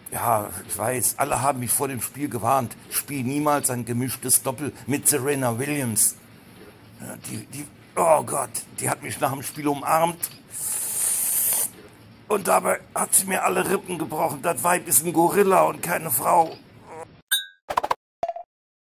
Ja, ich weiß, alle haben mich vor dem Spiel gewarnt. Spiel niemals ein gemischtes Doppel mit Serena Williams. Ja, oh Gott, die hat mich nach dem Spiel umarmt und dabei hat sie mir alle Rippen gebrochen. Das Weib ist ein Gorilla und keine Frau.